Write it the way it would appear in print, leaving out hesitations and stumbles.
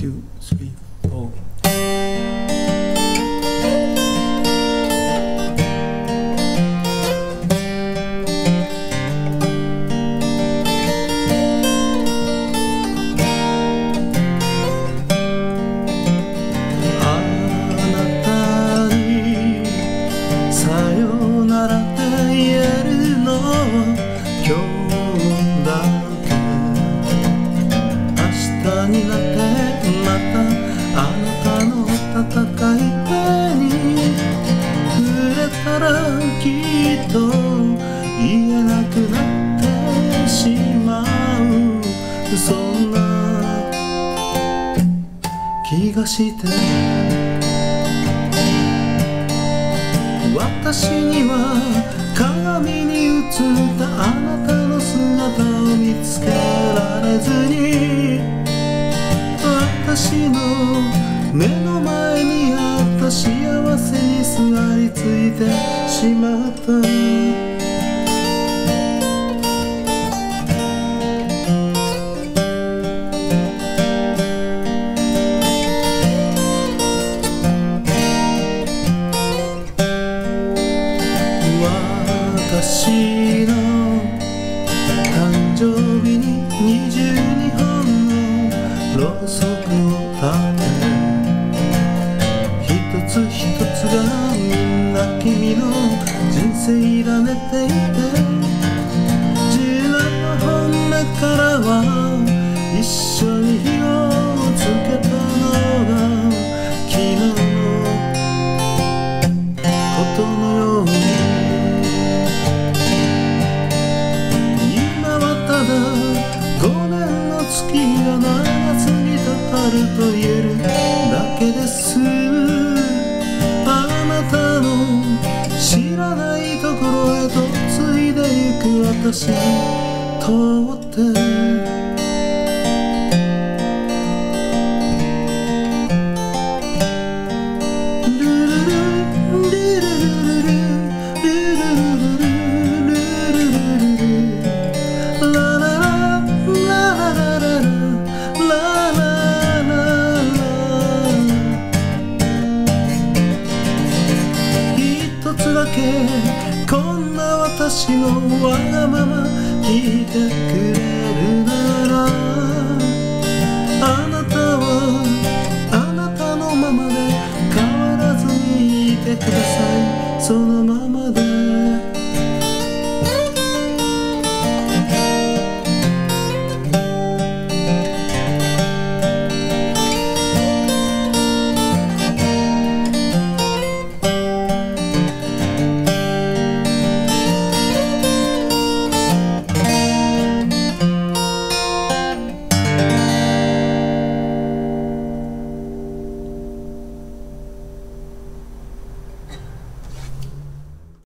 2 3 4になってまたあなたの戦い手に触れたらきっと言えなくなってしまうそんな気がして私には鏡に映ったあなたの姿を見つけられずに私の目の前にあった幸せにすがりついてしまった私の誕生日に22本のろうそくを立て一つ一つがみんな君の人生委ねていて17本目からは一緒に火をつけたのが昨日のことのように5年の月が長すぎた春と言えるだけですあなたの知らないところへとついでゆく私にとってこんな私のわがまま聞いてくれるなら